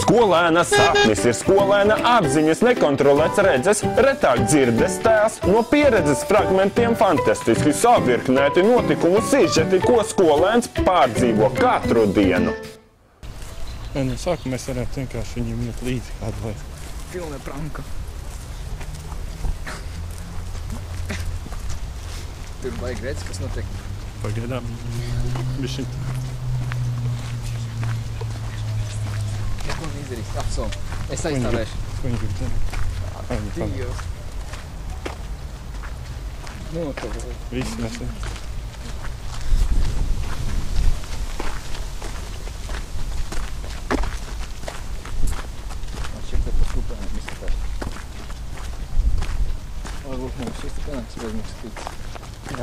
Skolēna sapnis ir skolēna apziņas, nekontrolēts redzes, retāk dzirdes tēls, no pieredzes fragmentiem fantastiski savirknēti notikumu sižeti, ko skolēns pārdzīvo katru dienu. No sākuma mēs varētu vienkārši viņiem iet līdzi kādu laiku. Pilna pranka. Tur vajag redz, kas notiek. Pagaidām. Bišķiņ. Ko viņi izdarīs? Apsolu. Es aizstāvēšu. Ko viņi grib zināt? Dievs. Notavu. Visi mēs ir. Šeit par skupēnām izskatās. Varbūt mums šis panāks bez mums tīts. Jā.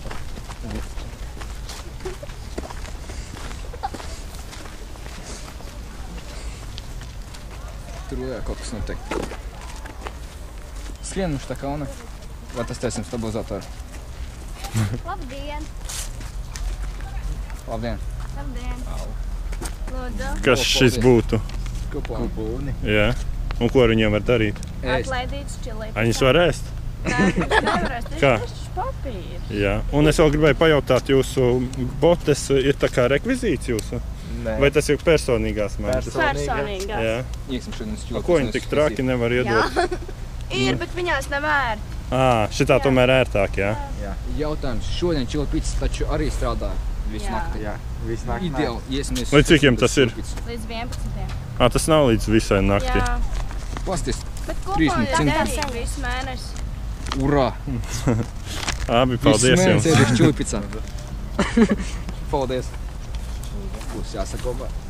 Tur vēl kaut kas notiek. Skrienam šitā kalna. Vai tas taisim stabilizatoru? Labdien! Labdien! Labdien! Lūdzu! Kas šis būtu? Kupūni. Jā. Un ko ar viņiem var darīt? Atlaidīts čilīt. Viņus var ēst? Nē, nevarēs. Tas Kā? ir taču papīrs. Jā. Un es vēl gribēju pajautāt, jūsu botes ir tā kā rekvizīts jūsu? Nē. Vai tas ir personīgās mantas? Personīgās. Jā. Ieksim šodien šķilpus. Ko viņi tik traki nevar iedot? Ir, bet viņās nevēr. Šitā tomēr ērtāk, jā? Jā. Jautājums. Šodien čilpīts taču arī strādā visu Jā. nakti. Jā, visu nakti. Ideāli. Iesimies. Līdz cikiem tas ir? Līdz 11. Tas nav līdz visai naktī. Jā. Pasties. Bet kopā 30 jau centi. darīt visu mēnesi. Urā! Abi, paldies jums! Viss mēnesi ēdeš čilpicā. Paldies. Būs jāsakopa.